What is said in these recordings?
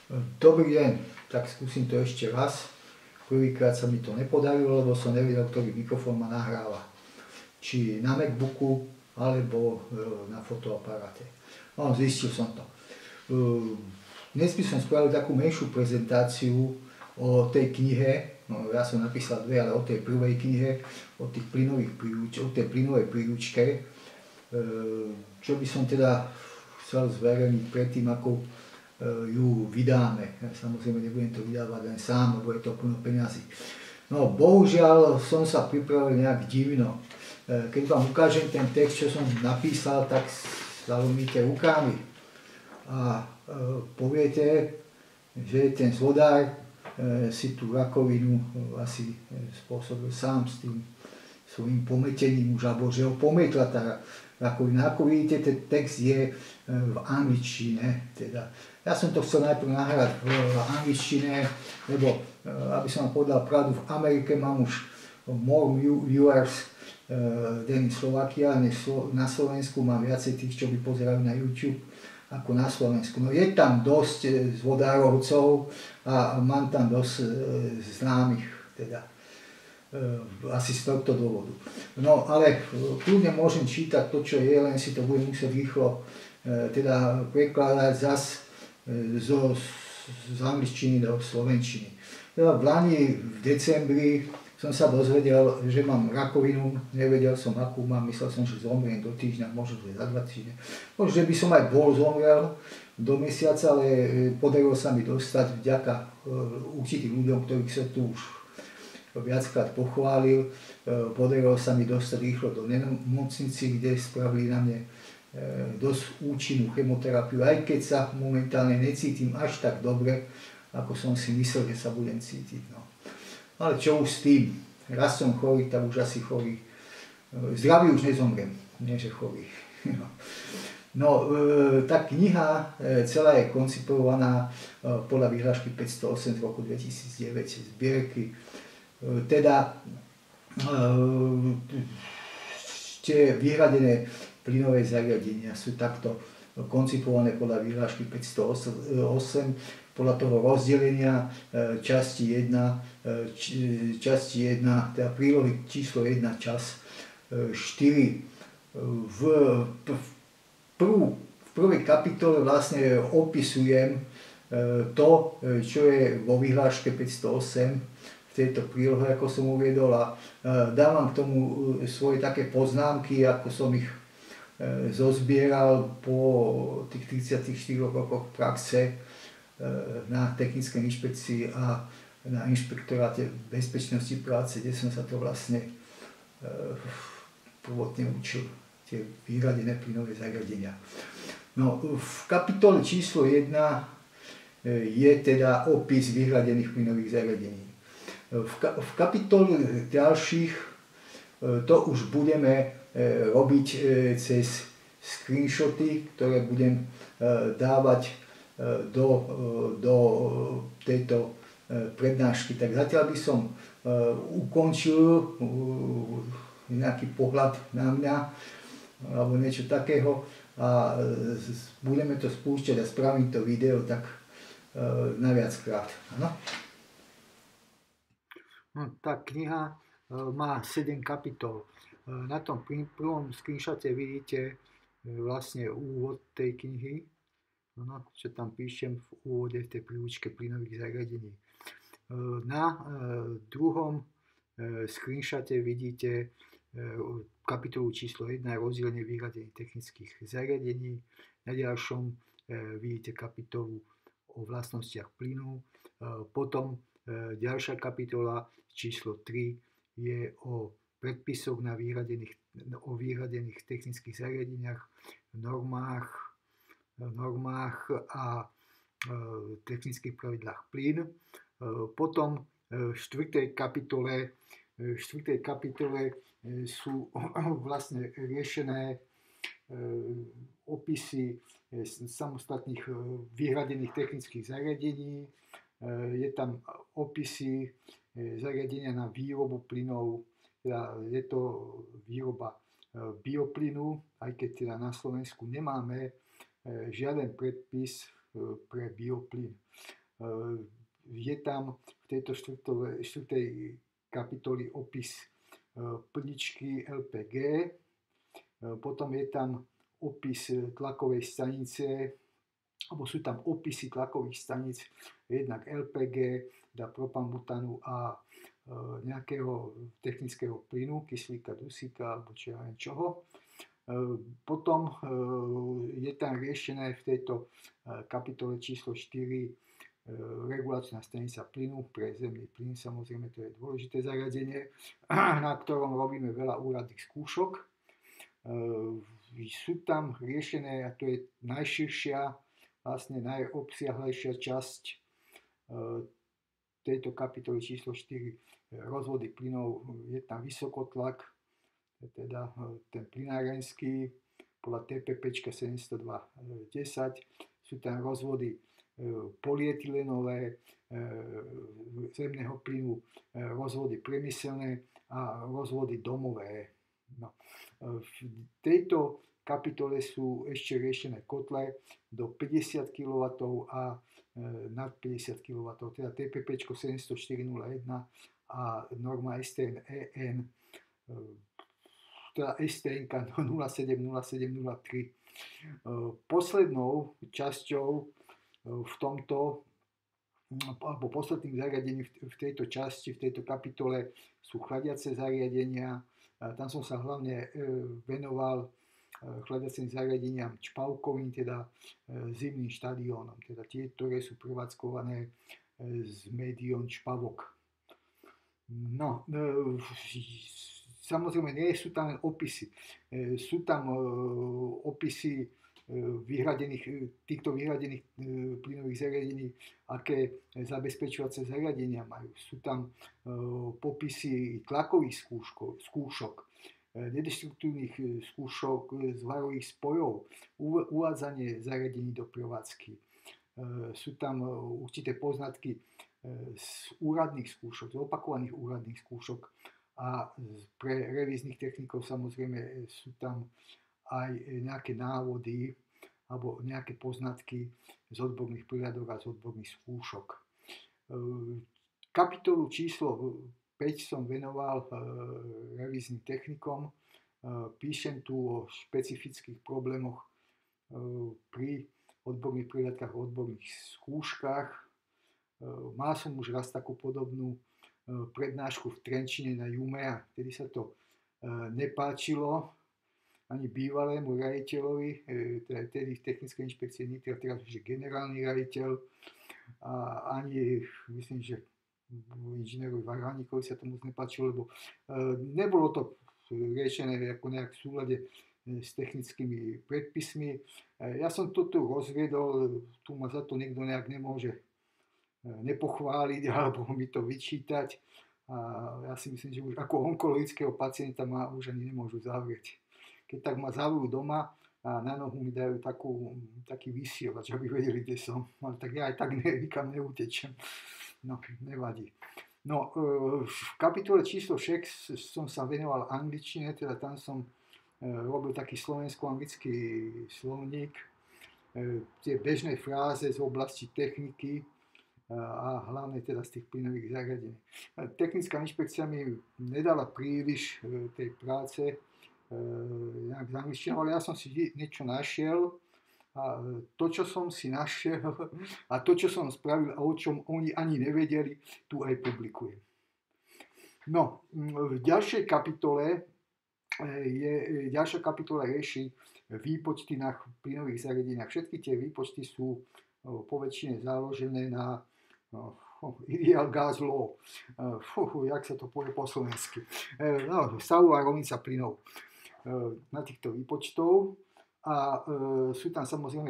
Dobrý deň, tak skúsim to ešte raz. Prvýkrát sa mi to nepodarilo, lebo som nevedel, ktorý mikrofón ma nahráva. Či na MacBooku, alebo na fotoaparáte. No, zistil som to. Dnes by som spravil takú menšiu prezentáciu o tej knihe. No, ja som napísal dve, ale o tej prvej knihe, o tej plynovej príručke. Čo by som teda chcel zverejniť predtým, ako ju vydáme. Ja samozrejme nebudem to vydávať len sám, lebo je to plno peňazí. No bohužiaľ som sa pripravil nejak divno. Keď vám ukážem ten text, čo som napísal, tak zalomíte rukami a poviete, že ten zvodár si tú rakovinu asi spôsobil sám s tým svojím pometením už, alebo že ho pometla tá rakovina. Ako vidíte, ten text je v angličtine. Teda. Ja som to chcel najprv nahrať v angličtine, lebo, aby som vám povedal pravdu, v Amerike mám už more viewers than in Slovakia, než na Slovensku mám viacej tých, čo by pozerajú na YouTube, ako na Slovensku. No je tam dosť zvodárovcov a mám tam dosť známych, teda asi z tohto dôvodu. No ale kľudne môžem čítať to, čo je, len si to budem musieť rýchlo teda prekladať zas z angličtiny do slovenčiny. Teda v Lani v decembri som sa dozvedel, že mám rakovinu, nevedel som akú mám, myslel som, že zomriem do týždňa, možno že za 2 týždne. Možno, že by som aj bol zomrel do mesiaca, ale podarilo sa mi dostať vďaka určitým ľuďom, ktorých som tu už viackrát pochválil. Podarilo sa mi dostať rýchlo do nemocnici, kde spravili na mne dosť účinnú chemoterapiu, aj keď sa momentálne necítim až tak dobre, ako som si myslel, že sa budem cítiť. No. Ale čo už s tým? Raz som chorý, tak už asi chorý. Zdravý už nezomriem, nie že chorý. No, tá kniha celá je koncipovaná podľa vyhlášky 508 z roku 2009 zbierky. Teda tie vyhradené plynové zariadenia sú takto koncipované podľa vyhlášky 508, podľa toho rozdelenia časti 1, teda prílohy číslo 1, čas 4. V prvej kapitole vlastne opisujem to, čo je vo vyhláške 508, v tejto prílohe, ako som uviedol, a dávam k tomu svoje také poznámky, ako som ich zozbieral po tých 34 rokoch praxe na technickej inšpekcii a na inšpektoráte bezpečnosti práce, kde som sa to vlastne prvotne učil, tie vyhradené plynové zariadenia. No, v kapitole číslo 1 je teda opis vyhradených plynových zariadení. V kapitole ďalších to už budeme robiť cez screenshoty, ktoré budem dávať do tejto prednášky. Tak zatiaľ by som ukončil nejaký pohľad na mňa alebo niečo takého a budeme to spúšťať a spravím to video tak na viackrát. Ano? No, tá kniha má 7 kapitol. Na tom prvom screenshote vidíte vlastne úvod tej knihy, čo tam píšem v úvode v tej príručke plynových zariadení. Na druhom screenshote vidíte kapitolu číslo 1, rozdelenie vyhradených technických zariadení. Na ďalšom vidíte kapitolu o vlastnostiach plynu. Potom ďalšia kapitola číslo 3 je o predpisoch o vyhradených technických zariadeniach, normách a technických pravidlách plyn. Potom v 4. kapitole sú vlastne riešené opisy samostatných vyhradených technických zariadení. Je tam opisy zariadenia na výrobu plynov. Je to výroba bioplynu, aj keď teda na Slovensku nemáme žiaden predpis pre bioplyn. Je tam v tejto štvrtej kapitoli opis plničky LPG, potom je tam opis tlakovej stanice, alebo sú tam opisy tlakových staníc, jednak LPG, propanbutánu a nejakého technického plynu, kyslíka, dusíka, alebo čo ja neviem čoho. Potom je tam riešené v tejto kapitole číslo 4 regulačná stanica plynu pre zemný plyn. Samozrejme, to je dôležité zariadenie, na ktorom robíme veľa úradných skúšok. Sú tam riešené, a to je najširšia, vlastne najobsiahlejšia časť tejto kapitoly číslo 4, rozvody plynov. Je tam vysokotlak, teda ten plynárenský, podľa TPP 702.10. Sú tam rozvody polyetylenové, zemného plynu, rozvody priemyselné a rozvody domové. No. V tejto kapitole sú ešte riešené kotle do 50 kW a nad 50 kW, teda TPP 704.01 a norma STN EN, teda STN 070703. Poslednou časťou v tomto, alebo posledným zariadením v tejto časti, v tejto kapitole sú chladiace zariadenia. Tam som sa hlavne venoval chladiacim zariadeniam čpavkovým, teda zimným štadiónom, teda tie, ktoré sú prevádzkované z médion čpavok. No, samozrejme, nie sú tam len opisy. Sú tam opisy týchto vyhradených plynových zariadení, aké zabezpečovacie zariadenia majú. Sú tam popisy tlakových skúšok, nedeštruktívnych skúšok zvarových spojov, uvádzanie zariadení do prevádzky. Sú tam určité poznatky z úradných skúšok, z opakovaných úradných skúšok, a pre revíznych technikov samozrejme sú tam aj nejaké návody alebo nejaké poznatky z odborných príradok a z odborných skúšok. Kapitolu číslo 5 som venoval revíznym technikom. Píšem tu o špecifických problémoch pri odborných príradkách a odborných skúškach. Mal som už raz takú podobnú prednášku v Trenčine na Jume a vtedy sa to nepáčilo ani bývalému riaditeľovi, tedy v technickej inšpekcie Nitra, teraz už je generálny riaditeľ, a ani myslím, že inžinierovi Varhaníkovi sa to moc nepáčilo, lebo nebolo to riešené ako nejak v súlade s technickými predpismi. Ja som to tu rozviedol, tu ma za to nikto nejak nemôže nepochváliť alebo mi to vyčítať. A ja si myslím, že už ako onkologického pacienta ma už ani nemôžu zavrieť. Keď tak ma zavrujú doma a na nohu mi dajú taký vysielač, aby vedeli, kde som. Ale tak ja aj tak nikam neutečem. No, nevadí. No, v kapitole číslo 6 som sa venoval angličtine, teda tam som robil taký slovensko-anglický slovník, tie bežné fráze z oblasti techniky a hlavne teda z tých plynových zariadení. Technická inšpekcia mi nedala príliš tej práce nejak z angličtiny, ale ja som si niečo našiel a to, čo som si našiel a to, čo som spravil a o čom oni ani nevedeli, tu aj publikujem. No, v ďalšej kapitole ďalšia kapitola rieši výpočty na plynových zariadeniach. Všetky tie výpočty sú poväčšine založené na ideal gas law. Jak sa to povie po slovensky. Stavová rovnica plynov na týchto výpočtov. A sú tam samozrejme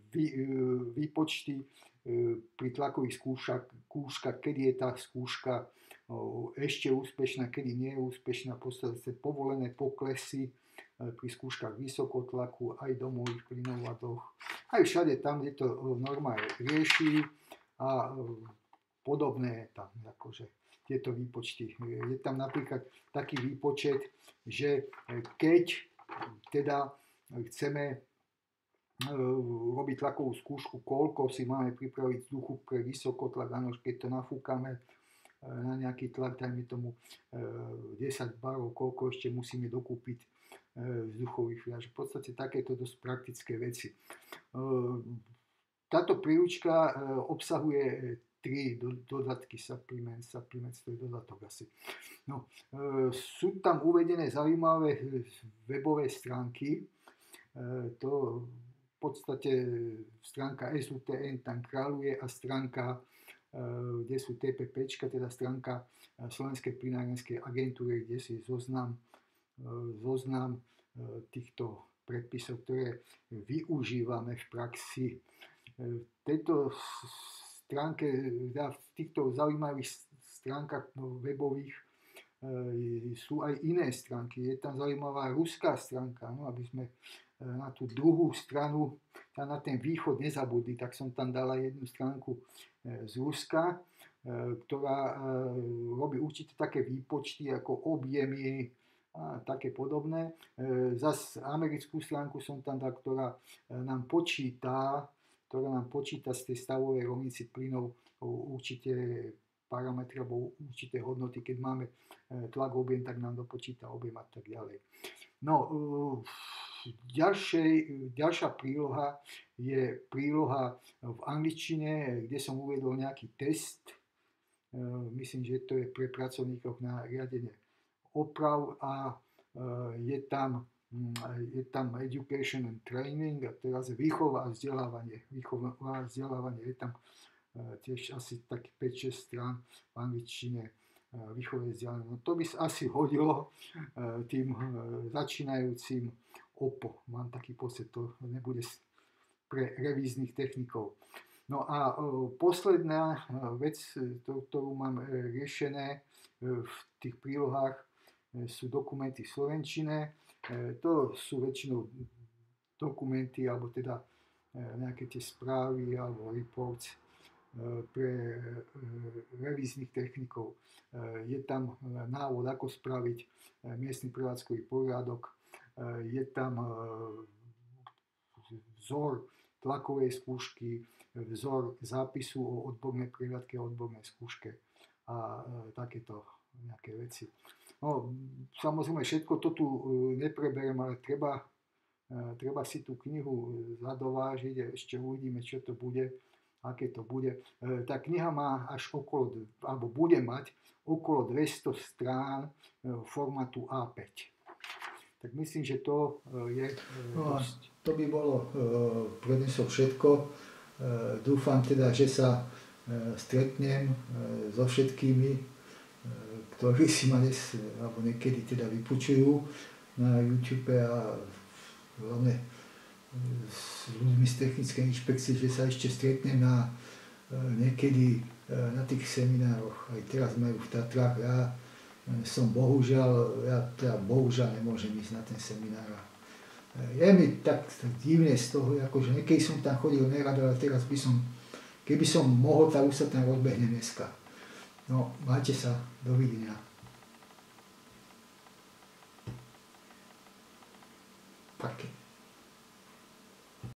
výpočty pri tlakových skúškach, kedy je tá skúška ešte úspešná, kedy nie je úspešná, podstate povolené poklesy pri skúškach vysokotlaku, aj domových plynovadoch, aj všade tam, kde to norma rieši a podobné tam akože tieto výpočty. Je tam napríklad taký výpočet, že keď teda chceme robiť tlakovú skúšku, koľko si máme pripraviť vzduchu pre vysokotlak, áno, keď to nafúkame na nejaký tlak, dajme tomu 10 barov, koľko ešte musíme dokúpiť vzduchových fľaš. V podstate takéto dosť praktické veci. Táto príručka obsahuje 3 dodatky, supplements, to je dodatok asi. No, sú tam uvedené zaujímavé webové stránky, to v podstate stránka SUTN tam kráľuje a stránka, kde sú TPPčka, teda stránka Slovenskej plynárenskej agentúry, kde si zoznam týchto predpisov, ktoré využívame v praxi. V tejto stránke, v týchto zaujímavých stránkach webových sú aj iné stránky. Je tam zaujímavá ruská stránka, no, aby sme na tú druhú stranu, na ten východ nezabudli, tak som tam dala jednu stránku z Ruska, ktorá robí určite také výpočty ako objemy a také podobné. Zas americkú stránku som tam dal, ktorá nám počíta z tej stavovej rovnici plynov určité parametre alebo určité hodnoty. Keď máme tlak, objem, tak nám dopočíta objem a tak ďalej. No, ďalšia príloha je príloha v angličtine, kde som uvedol nejaký test. Myslím, že to je pre pracovníkov na riadenie oprav a je tam education and training a teraz výchova a vzdelávanie. Je tam tiež asi tak 5-6 strán v angličtine výchove vzdelávania. No, to by sa asi hodilo tým začínajúcim OPO. Mám taký pocit, to nebude pre revíznych technikov. No a posledná vec, ktorú mám riešené v tých prílohách, sú dokumenty v slovenčine. To sú väčšinou dokumenty, alebo teda nejaké tie správy alebo reports pre revíznych technikov. Je tam návod, ako spraviť miestny prevádzkový poriadok. Je tam vzor tlakovej skúšky, vzor zápisu o odbornej prehliadke a odbornej skúške a takéto nejaké veci. No, samozrejme, všetko to tu nepreberiem, ale treba si tú knihu zadovážiť a ešte uvidíme, čo to bude, aké to bude. Tá kniha má alebo bude mať okolo 200 strán formátu A5. Tak myslím, že to je dosť. To by bolo pre dnes všetko. Dúfam teda, že sa stretnem so všetkými, ktorí si ma dnes alebo niekedy teda vypočujú na YouTube a hlavne s ľuďmi z technickej inšpekcie, že sa ešte stretnem niekedy na tých seminároch. Aj teraz majú v Tatrách. Ja bohužiaľ nemôžem ísť na ten seminár. Je mi tak divné z toho, akože niekedy som tam chodil nerad, ale teraz keby som mohol, tak už sa tam rozbehnem dneska. No, máte sa, dovidenia. Paket.